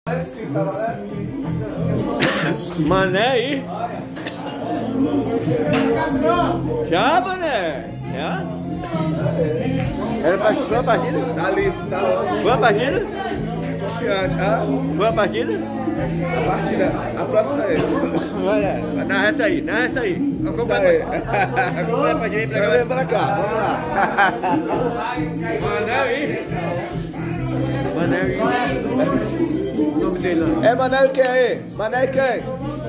Mané aí. Já, mané. Já? Era pra foi a partida? Tá listo, tá ótimo. Foi a partida? Confiante, Foi a partida? a partida, a próxima é. Olha, na reta aí, na reta aí. Acompanha Acompanha pra gente pra cá. Vem pra cá, vamos lá. Manel aí. Manel aí. O nome dele lá. É Manel quem aí? Manel quem?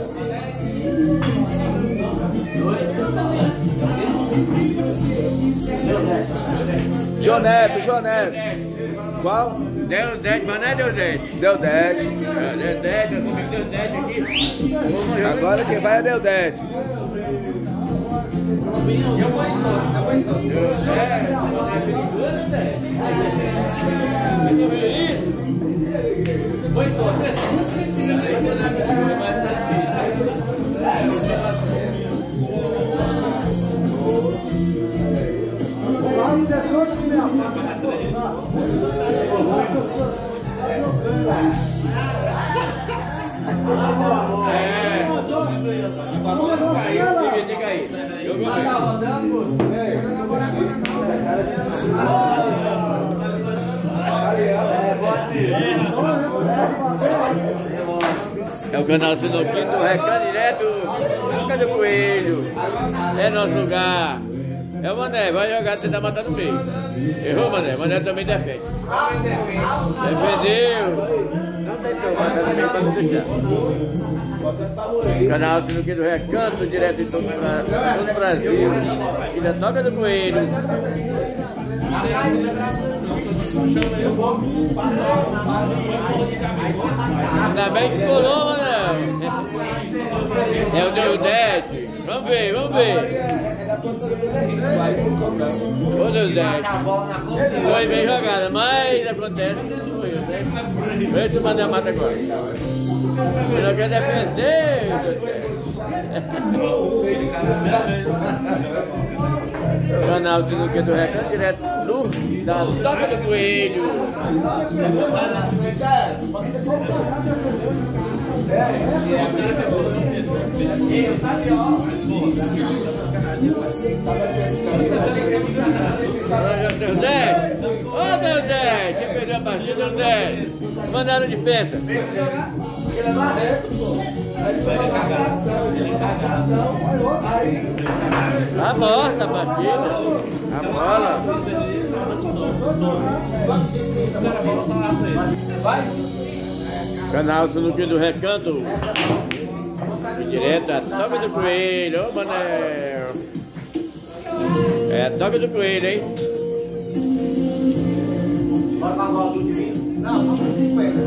João Neto. Qual? Deu 10, Mané deu 10. Deu 10. Deu 10, eu comigo deu 10 aqui. Agora quem vai é Deu 10. É o canal Sinuquinho do Recado Direto, Boca do Coelho. É nosso lugar. É o Mané, vai jogar, tentar matar no meio. Errou, Mané? Mané também defende. Defendeu. Não deixou, matar no meio pra não deixar. Canal Sinuquinho do Recanto, direto em todo o Brasil. E da Toca do Coelho. Ainda bem que colou, Mané. É o Deu 10. Vamos ver. Ô Deus, 10. Foi bem jogada, mas acontece que isso foi, né? Vê se o Mané mata agora. Você não quer defender, Canal Sinuquinho do Recado direto da Toca do Coelho. Deu 10. Ô, deu 10. Quem perdeu a partida deu 10. Mandaram de penta. Tá morta a partida. A bola. Canal Sinuquinho do Recanto. Direto da Toca do Coelho. Ô, Manel. É a Toca do Coelho, hein? Bora pra bola do divino? Não, vamos 50.